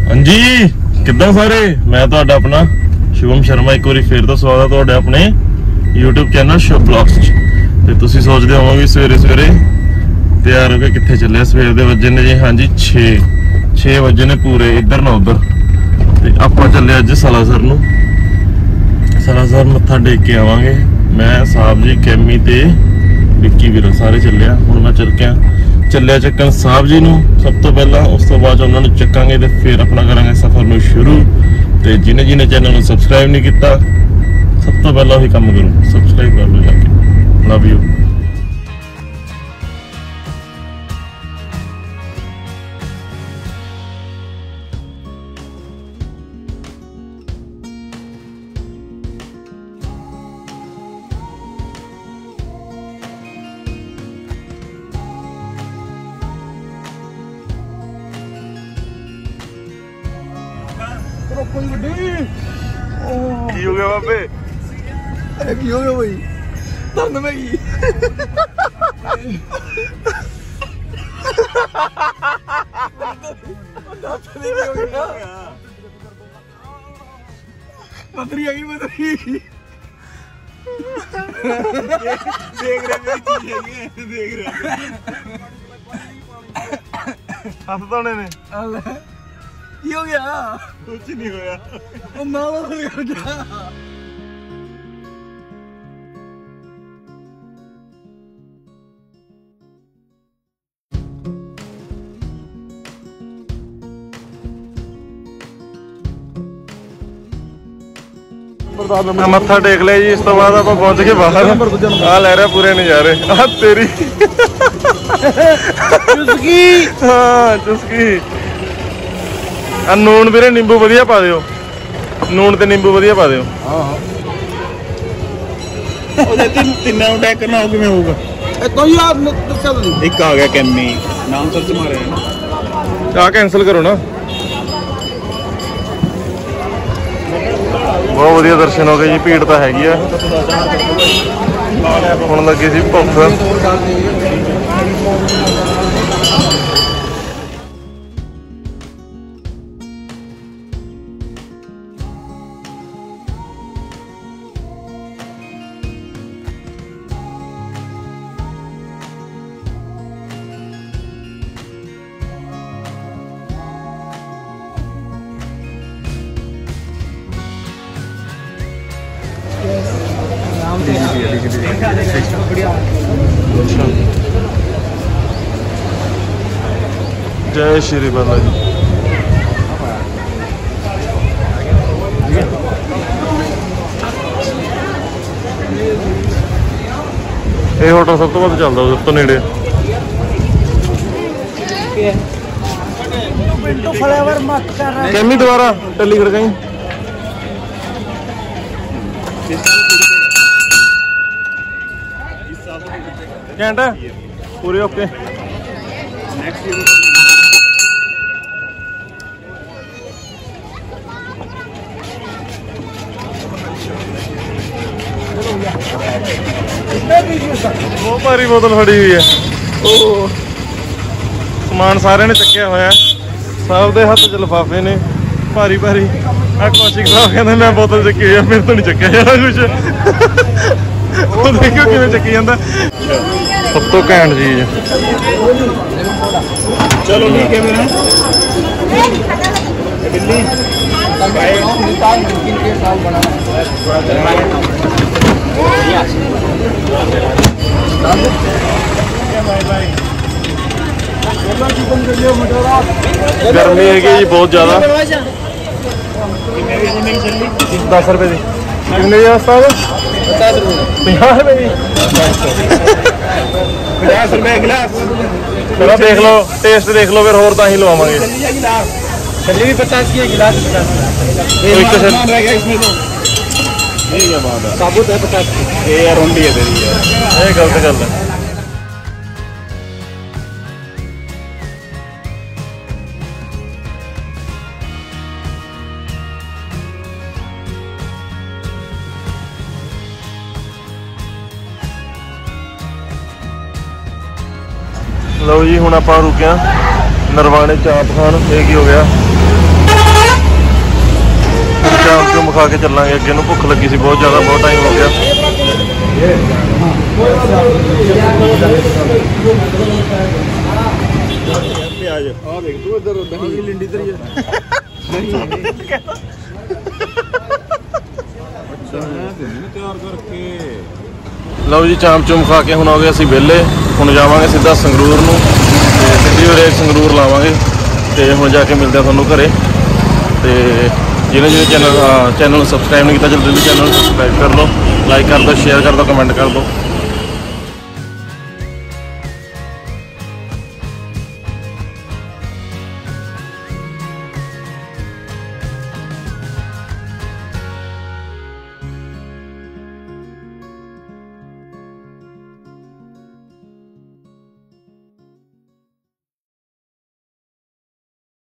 हाँ जी किद्दां सारे मैं तुहाडा अपना शुभम शर्मा एक बार फिर तो स्वागत है तुहाडे अपने YouTube चैनल शुभ ब्लॉग्स ते तुसीं सोचदे होवोगे सवेरे सवेरे तैयार होके कित्थे चले सवेर दे वजे ने जी हाँ जी 6 वजे ने पूरे इधर ना उधर ते आपां चले अज सालासर नूं सालासर मत्था टेक के आवांगे मैं साहब जी कैमी ते विक्की वीर सारे चलिया हुण मैं ਚੱਲਿਆ ਚੱਕਣ ਸਾਹਿਬ ਜੀ ਨੂੰ ਸਭ ਤੋਂ ਪਹਿਲਾਂ ਉਸ ਤੋਂ ਬਾਅਦ ਉਹਨਾਂ ਨੂੰ ਚੱਕਾਂਗੇ ਤੇ ਫਿਰ ਆਪਣਾ ਕਰਾਂਗੇ ਸਫ਼ਰ ਨੂੰ ਸ਼ੁਰੂ ਤੇ ਜਿਹਨੇ ਚੈਨਲ ਨੂੰ ਸਬਸਕ੍ਰਾਈਬ ਨਹੀਂ ਕੀਤਾ ਸਭ ਤੋਂ ਪਹਿਲਾਂ ਉਹੀ ਕੰਮ ਕਰੋ ਸਬਸਕ੍ਰਾਈਬ ਕਰ ਲਓ ਜਾ ਕੇ ਲਵ ਯੂ की हो गया बाबे? अरे की हो गया भाई? दर्द में की बदरी आई बदरी देख रहे देख रहे हंस दौड़े ने की हो गया? कुछ नहीं होया नाला हो गया मत्था टेक लिया जी इस तो बाद आप पहुंच गए बाहर आ ले रहा पूरे नजारे आ तेरी चुस्की हाँ चुस्की नून वीरे नींबू वधिया पा दियो नून ते नींबू वधिया पा दियो हां ਉਹਦੇ ਤਿੰਨਾਂ ਨੂੰ ਟੈਕ ਕਰਨਾ ਹੋ ਕਿਵੇਂ ਹੋਊਗਾ ਇਹ ਕੋਈ ਆ ਦੱਸਿਆ ਤੁਸੀਂ ਇੱਕ ਆ ਗਿਆ ਕੈਮੀ ਨਾਮ ਸਰਚ ਮਾਰਿਆ ਨਾ ਆ कैंसिल करो ना बहुत वधिया दर्शन हो गए जी भीड़ तो हैगी आ हुण लगी सी भुख जय श्री बालाजी ये होटल सब तो वध चलता सब तो नेड़े कैमी दोबारा टली खड़काई घंटा पूरे ओके बहुत भारी बोतल फड़ी हुई है समान सारे ने चक्या होया सब दे हाथ च लिफाफे ने भारी भारी आ कौशिक साहब कहते मैं बोतल चक्की हुई है मेरे तो नहीं चक्या यार कुछ देखो किवें चक्की जांदा सब तो घैंट चीज चलो ठीक है मेरा बिल्ली गर्मी है जी बहुत ज्यादा 10 रुपए की कितने उस्ताद 50 रुपए की 50 रुपए गिलास चलो देख लो टेस्ट देख लो फिर होर तां ही लवावांगे चलिए भी 50 की गिलास 50 रह गया इसमें तो ठीक है बात है साबुत है 50 की ये यार ओंडी है तेरी यार ये गलत गल है लो जी हुण आपां रुके नरवाणे चाप खान ये की हो गया ਸ਼ਾਮ ਚੁੰਮ ਖਾ ਕੇ ਚੱਲਾਂਗੇ ਅੱਗੇ ਨੂੰ। ਭੁੱਖ ਲੱਗੀ ਸੀ ਬਹੁਤ ਜ਼ਿਆਦਾ, ਬਹੁਤ ਟਾਈਮ ਹੋ ਗਿਆ। प्याज आ देख तू इधर दही लिंडी इधर ही है अच्छा तैयार करके ਲਓ ਜੀ ਚਾਮ ਚੁੰਮ ਖਾ ਕੇ ਹੁਣ ਹੋ ਗਏ ਅਸੀਂ ਵਿਹਲੇ। ਹੁਣ ਜਾਵਾਂਗੇ ਸਿੱਧਾ ਸੰਗਰੂਰ ਨੂੰ ਤੇ ਸਿੱਧੀ ਉਰੇ ਸੰਗਰੂਰ ਲਾਵਾਂਗੇ ਤੇ ਹੁਣ ਜਾ ਕੇ ਮਿਲਦੇ ਆ ਤੁਹਾਨੂੰ ਘਰੇ। ਤੇ ਜਿਹਨੇ ਚੈਨਲ ਨੂੰ ਸਬਸਕ੍ਰਾਈਬ ਨਹੀਂ ਕੀਤਾ ਜਲਦੀ ਚੈਨਲ ਨੂੰ ਸਬਸਕ੍ਰਾਈਬ ਕਰ ਲਓ, ਲਾਈਕ ਕਰ ਦਿਓ, ਸ਼ੇਅਰ ਕਰ ਦਿਓ, ਕਮੈਂਟ ਕਰ ਦਿਓ।